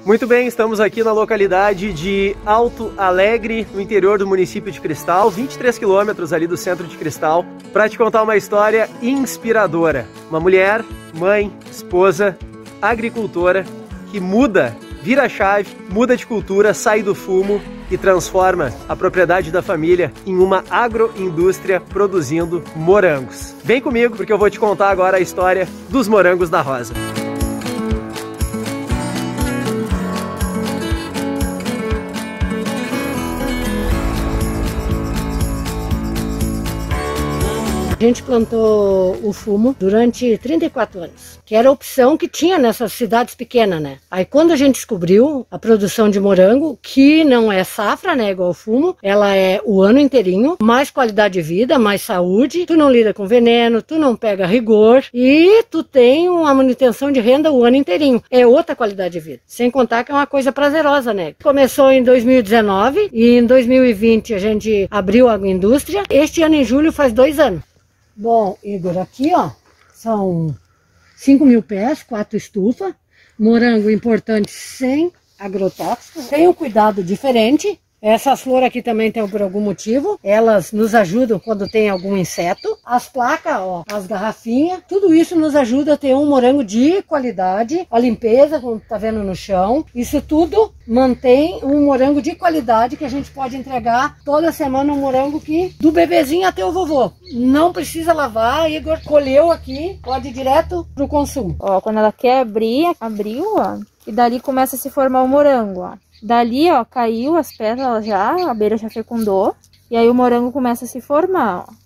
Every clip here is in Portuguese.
Muito bem, estamos aqui na localidade de Alto Alegre, no interior do município de Cristal, 23 quilômetros ali do centro de Cristal, para te contar uma história inspiradora. Uma mulher, mãe, esposa, agricultora, que vira a chave, muda de cultura, sai do fumo e transforma a propriedade da família em uma agroindústria produzindo morangos. Vem comigo porque eu vou te contar agora a história dos morangos da Rosa. A gente plantou o fumo durante 34 anos, que era a opção que tinha nessas cidades pequenas, né? Aí quando a gente descobriu a produção de morango, que não é safra, né, igual o fumo, ela é o ano inteirinho, mais qualidade de vida, mais saúde, tu não lida com veneno, tu não pega rigor e tu tem uma manutenção de renda o ano inteirinho. É outra qualidade de vida. Sem contar que é uma coisa prazerosa, né? Começou em 2019 e em 2020 a gente abriu a agroindústria. Este ano em julho faz 2 anos. Bom, Igor, aqui ó, são 5.000 pés, 4 estufas, morango importante sem agrotóxico, tem um cuidado diferente. Essas flores aqui também tem por algum motivo, elas nos ajudam quando tem algum inseto. As placas, ó, as garrafinhas, tudo isso nos ajuda a ter um morango de qualidade. A limpeza, como tá vendo no chão, isso tudo mantém um morango de qualidade que a gente pode entregar toda semana, um morango que do bebezinho até o vovô. Não precisa lavar, Igor colheu aqui, pode ir direto pro consumo. Ó, quando ela quer abrir, abriu, ó, e dali começa a se formar o morango, ó. Dali, ó, caiu as pétalas já, a beira já fecundou. E aí o morango começa a se formar, ó.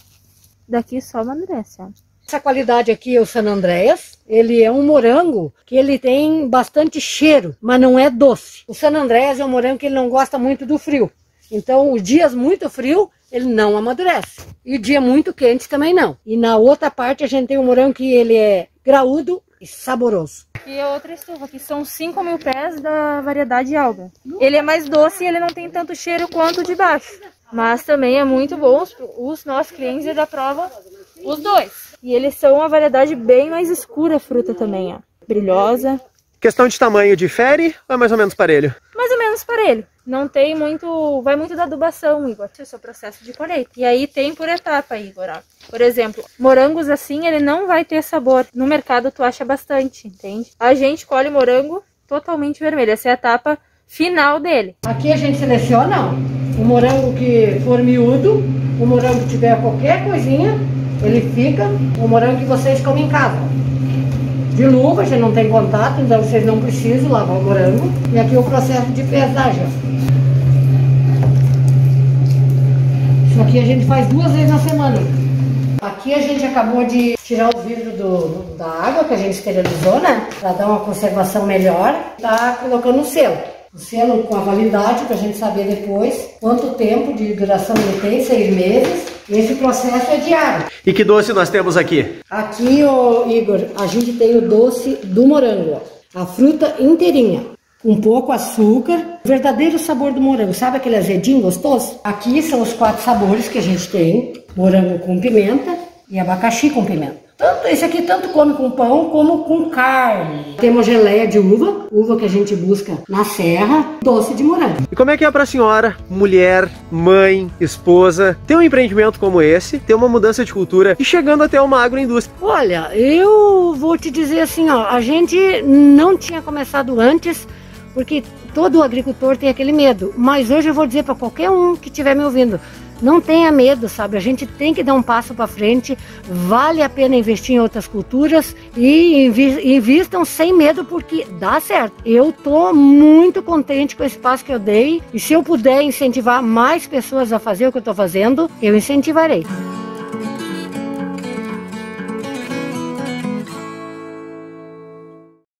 Daqui só amadurece, ó. Essa qualidade aqui é o San Andreas. Ele é um morango que ele tem bastante cheiro, mas não é doce. O San Andreas é um morango que ele não gosta muito do frio. Então, os dias muito frio, ele não amadurece. E o dia muito quente também não. E na outra parte a gente tem um morango que ele é graúdo e saboroso. E a outra estufa, que são 5.000 pés da variedade Alba. Ele é mais doce e ele não tem tanto cheiro quanto o de baixo. Mas também é muito bom, os nossos clientes da prova, os dois. E eles são uma variedade bem mais escura a fruta também, ó. Brilhosa. Questão de tamanho difere ou é mais ou menos parelho? Mais ou menos parelho. Não tem muito, vai muito da adubação, Igor. Esse é o seu processo de colheita. E aí tem por etapa, Igor, ó. Por exemplo, morangos assim, ele não vai ter sabor. No mercado tu acha bastante, entende? A gente colhe morango totalmente vermelho. Essa é a etapa final dele. Aqui a gente seleciona o morango que for miúdo, o morango que tiver qualquer coisinha, ele fica o morango que vocês comem em casa. De luva, a gente não tem contato, então vocês não precisam lavar o morango. E aqui o processo de pesagem. Isso aqui a gente faz 2 vezes na semana. Aqui a gente acabou de tirar o vidro da água que a gente esterilizou, né? Para dar uma conservação melhor. Tá colocando o selo. O selo com a validade, para a gente saber depois quanto tempo de duração ele tem, 6 meses. Esse processo é diário. E que doce nós temos aqui? Aqui, ó, Igor, a gente tem o doce do morango, ó. A fruta inteirinha, com pouco açúcar, o verdadeiro sabor do morango. Sabe aquele azedinho gostoso? Aqui são os 4 sabores que a gente tem. Morango com pimenta e abacaxi com pimenta. Esse aqui tanto come com pão como com carne. Temos geleia de uva, uva que a gente busca na serra, doce de morango. E como é que é pra senhora, mulher, mãe, esposa, ter um empreendimento como esse, ter uma mudança de cultura e chegando até uma agroindústria? Olha, eu vou te dizer assim, ó, a gente não tinha começado antes, porque todo agricultor tem aquele medo. Mas hoje eu vou dizer para qualquer um que estiver me ouvindo, não tenha medo, sabe? A gente tem que dar um passo para frente, vale a pena investir em outras culturas e invistam sem medo porque dá certo. Eu tô muito contente com esse passo que eu dei e se eu puder incentivar mais pessoas a fazer o que eu tô fazendo, eu incentivarei.